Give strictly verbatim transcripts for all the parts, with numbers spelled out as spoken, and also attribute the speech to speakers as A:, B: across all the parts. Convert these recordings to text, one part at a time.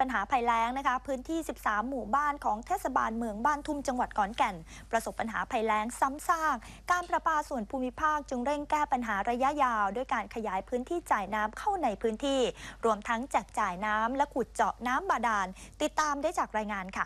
A: ปัญหาภัยแล้งนะคะพื้นที่สิบสามหมู่บ้านของเทศบาลเมืองบ้านทุ่มจังหวัดขอนแก่นประสบปัญหาภัยแล้งซ้ำซากการประปาส่วนภูมิภาคจึงเร่งแก้ปัญหาระยะยาวด้วยการขยายพื้นที่จ่ายน้ำเข้าในพื้นที่รวมทั้งแจกจ่ายน้ำและขุดเจาะน้ำบาดาลติดตามได้จากรายงานค่ะ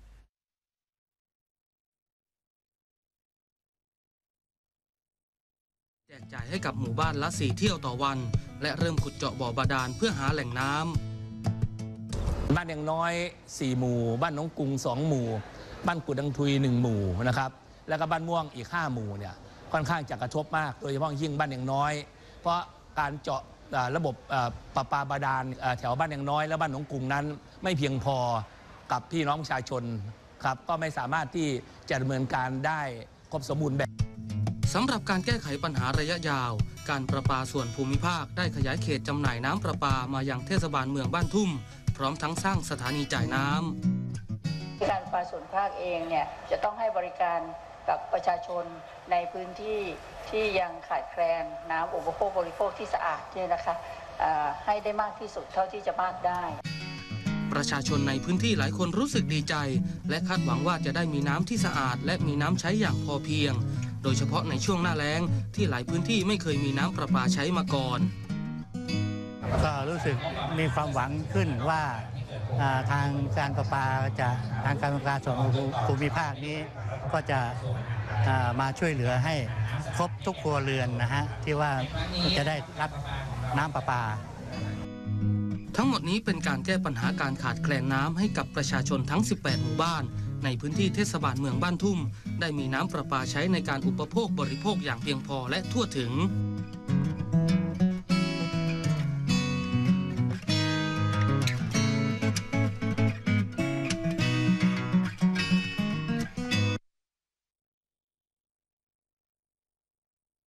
B: แจกจ่ายให้กับหมู่บ้านละสี่เที่ยวต่อวันและเริ่มขุดเจาะบ่อบาดาลเพื่อหาแหล่งน้ำ
C: บ้านอย่างน้อยสี่หมู่บ้านน้องกรุงสองหมู่บ้านกุดดังทุยหนึ่งหมู่นะครับแล้วก็บ้านม่วงอีกห้าหมู่เนี่ยค่อนข้างจะกระทบมากโดยเฉพาะยิ่งบ้านอย่างน้อยเพราะการเจาะระบบประปาบาดาลแถวบ้านอย่างน้อยและบ้านน้องกรุงนั้นไม่เพียงพอกับพี่น้องประชาชนครับก็ไม่สามารถที่จะดำเนินการได้ครบสมบูรณ์แบบ
B: สำหรับการแก้ไขปัญหาระยะยาวการประปาส่วนภูมิภาคได้ขยายเขตจำหน่ายน้ำประปามายังเทศบาลเมืองบ้านทุ่มพร้อมทั้งสร้างสถานีจ่ายน้
D: ำการประปาส่วนภาคเองเนี่ยจะต้องให้บริการกับประชาชนในพื้นที่ที่ยังขาดแคลนน้ำอุปโภคบริโภคที่สะอาดเนี่ยนะคะให้ได้มากที่สุดเท่าที่จะมากได้
B: ประชาชนในพื้นที่หลายคนรู้สึกดีใจและคาดหวังว่าจะได้มีน้ำที่สะอาดและมีน้ำใช้อย่างพอเพียงโดยเฉพาะในช่วงหน้าแล้งที่หลายพื้นที่ไม่เคยมีน้ำประปาใช้มาก่อน
E: ก็รู้สึกมีความหวังขึ้นว่าทางการประปาจะทางการประปาส่วนภูมิภาคนี้ก็จะมาช่วยเหลือให้ครบทุกครัวเรือนนะฮะที่ว่าจะได้รับน้ำประปา
B: ทั้งหมดนี้เป็นการแก้ปัญหาการขาดแคลนน้ำให้กับประชาชนทั้งสิบแปดหมู่บ้านในพื้นที่เทศบาลเมืองบ้านทุ่มได้มีน้ำประปาใช้ในการอุปโภคบริโภคอย่างเพียงพอและทั่วถึง